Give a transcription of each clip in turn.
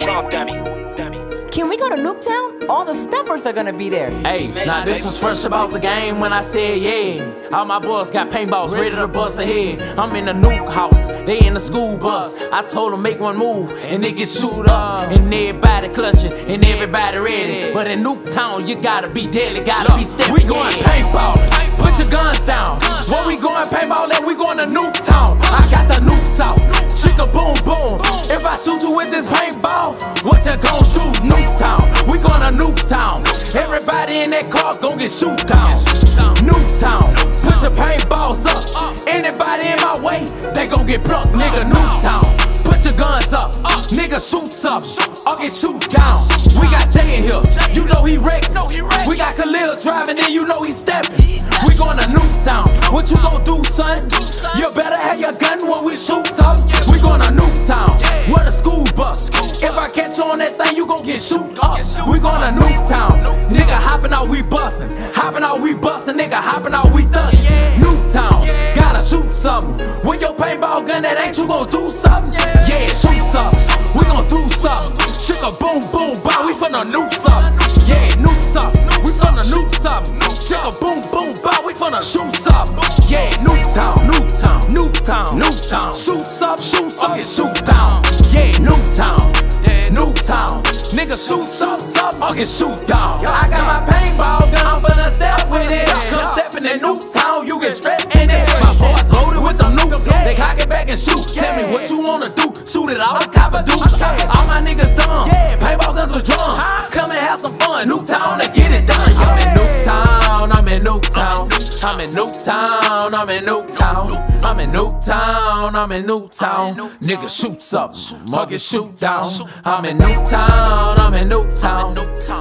Can we go to Nuketown? All the steppers are gonna be there. Hey, now this was fresh about the game when I said yeah. All my boys got paintballs ready to bust ahead. I'm in the nuke house, they in the school bus. I told them make one move and they get shoot up. And everybody clutching and everybody ready. But in Nuketown you gotta be deadly, gotta be stepping. We going paintball, put your guns down. Where we going paintball at? We going to Nuketown. I got the nukes out, chicka boom boom. If I shoot you with this paintball, what you gon' do? Nuketown, we gonna Nuketown. Everybody in that car gon' get shoot down. Nuketown, put your paintballs up. Anybody in my way, they gon' get plucked, nigga. Nuketown, put your guns up. Nigga shoots up, or get shoot down. We got Jay in here, you know he wrecked. We got Khalil driving in, you know he stepping. We gonna Nuketown, what you gon' do, son? You better have your gun when we shoot up. We gonna Nuketown, where the school bus. If I catch you on that thing, you gon' get shoot up. We gonna Nuketown, nigga hopping out, we bustin'. Hopping out, we bustin', nigga hopping out, we thuggin'. Nuketown, gotta shoot something. With your paintball gun, that ain't you gon' do something? Yeah, shoot something, we gon' do something. Chicka boom boom, bow, we finna nuke something. Yeah, nuke something, we finna nuke something. Chicka boom boom, bow, we finna shoot something. Yeah, Nuketown, Nuketown, Nuketown, Nuketown. Shoot up, get shoot down. Yeah, Nuketown, Nuketown. Nigga shoot up, or get shoot down. I got my paintball gun, I'm finna step with it. Cause stepping in Nuketown, you get stressed in it. My boys loaded with them nukes, they cock it back and shoot. Tell me what you wanna do, shoot it all, cop a deuce. All my niggas dumb, paintball guns with drums. Come and have some fun, Nuketown to get it done. I'm in Nuketown, I'm in Nuketown. I'm in Nuketown, I'm in Nuketown. I'm in Nuketown, I'm in Nuketown. Nigga shoots up, or get shoot down. I'm in Nuketown, I'm in Nuketown.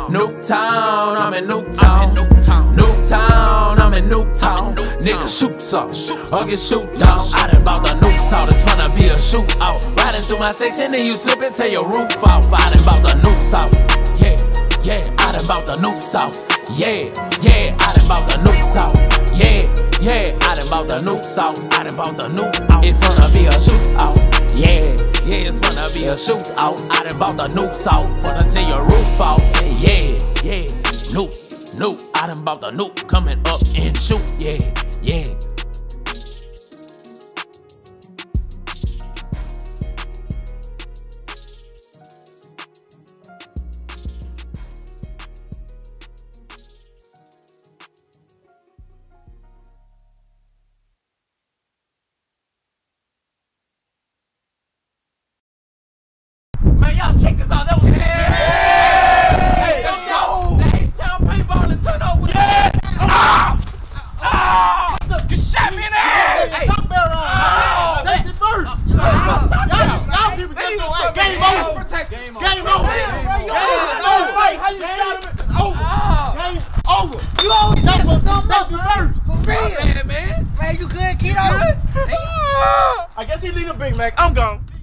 Nuketown, I'm in Nuketown. Nuketown, I'm in Nuketown. Nigga shoots up, or get shoot down. I done bought the nukes out, it's finna be a shootout. Riding through my section and you slip and tear your roof off. I done bought the nukes out, yeah, I done bought the nukes out. Yeah, I done bought the nukes out. Yeah, I done bought the nukes out. I done bought the nuke out. It's finna be a shootout. Yeah, it's finna be a shootout. I done bought the nukes out. Finna tear your roof out. Yeah, nuke. I done bought the nuke. Coming up and shoot. Yeah. Man, y'all check this out. That was Hey, let's go. The H-Town paintball and turn over. Yeah. You shot me in the ass. Hey, stop barrel. Safety first. Y'all people just don't act. Game over. Game over. How you shot him? Game over. You always got to do safety first. For real. Man, you good, kiddo? I guess he lead a Big Mac. I'm gone.